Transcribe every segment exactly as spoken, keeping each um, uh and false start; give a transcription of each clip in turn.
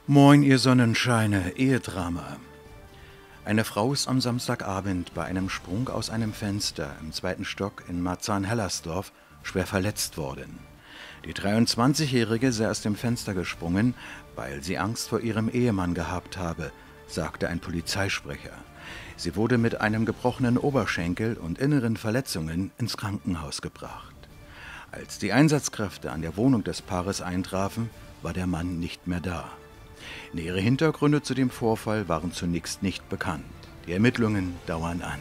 Moin, ihr Sonnenscheine, Ehedrama. Eine Frau ist am Samstagabend bei einem Sprung aus einem Fenster im zweiten Stock in Marzahn-Hellersdorf schwer verletzt worden. Die dreiundzwanzigjährige sei aus dem Fenster gesprungen, weil sie Angst vor ihrem Ehemann gehabt habe, sagte ein Polizeisprecher. Sie wurde mit einem gebrochenen Oberschenkel und inneren Verletzungen ins Krankenhaus gebracht. Als die Einsatzkräfte an der Wohnung des Paares eintrafen, war der Mann nicht mehr da. Nähere Hintergründe zu dem Vorfall waren zunächst nicht bekannt. Die Ermittlungen dauern an.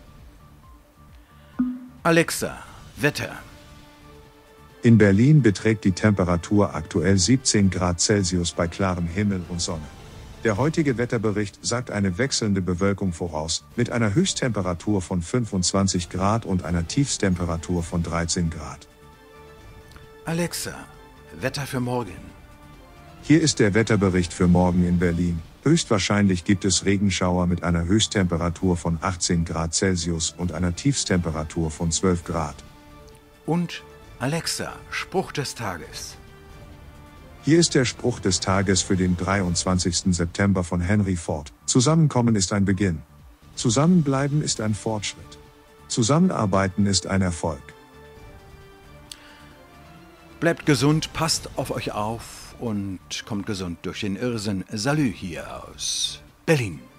Alexa, Wetter. In Berlin beträgt die Temperatur aktuell siebzehn Grad Celsius bei klarem Himmel und Sonne. Der heutige Wetterbericht sagt eine wechselnde Bewölkung voraus, mit einer Höchsttemperatur von fünfundzwanzig Grad und einer Tiefsttemperatur von dreizehn Grad. Alexa, Wetter für morgen. Hier ist der Wetterbericht für morgen in Berlin. Höchstwahrscheinlich gibt es Regenschauer mit einer Höchsttemperatur von achtzehn Grad Celsius und einer Tiefsttemperatur von zwölf Grad. Und Alexa, Spruch des Tages. Hier ist der Spruch des Tages für den dreiundzwanzigsten September von Henry Ford. Zusammenkommen ist ein Beginn. Zusammenbleiben ist ein Fortschritt. Zusammenarbeiten ist ein Erfolg. Bleibt gesund, passt auf euch auf und kommt gesund durch den Irrsinn. Salü hier aus Berlin.